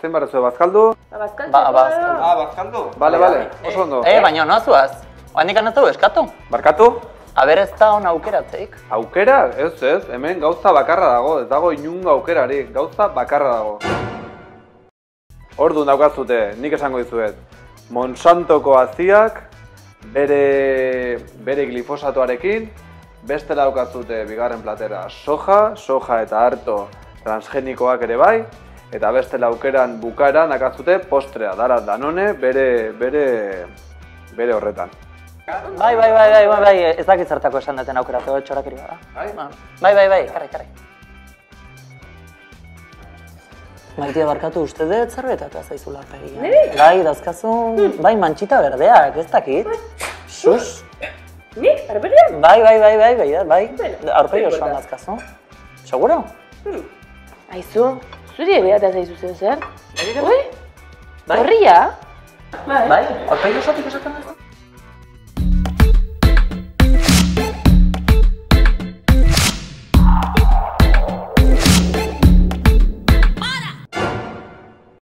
zein barrezu, bazkaldu? Bazkaldu. Bazkaldu? Bale, oso ondo. Baina noazuaz, oandik anatu eskatu. Barkatu? Aber ez da hona aukeratzeik. Aukera? Ez, hemen gauza bakarra dago, ez dago inungo aukerarik, gauza bakarra dago. Orduan daukazute, nik esango dizuet, Monsantoko aziak bere glifosatoarekin, beste daukazute bigarren platera soja eta arto transgenikoak ere bai, eta beste aukeran bukaeran dakazute postrea, dara Danone bere horretan. Bai, ez dakit zertako esan duten aukeratu txorakeri bada. Bai, karri. Maitia barkatu uste dut zerbetatua zaizula aurpegia. Bai, dauzkazun, bai, mantxita berdeak, ez dakit. Sus. Nik, aurpegian? Bai, aurpegi osoan dauzkazun. Seguro? Aizu, zuri ebeatea zaizu zer? Ui? Horria? Bai, aurpegi osotik esaten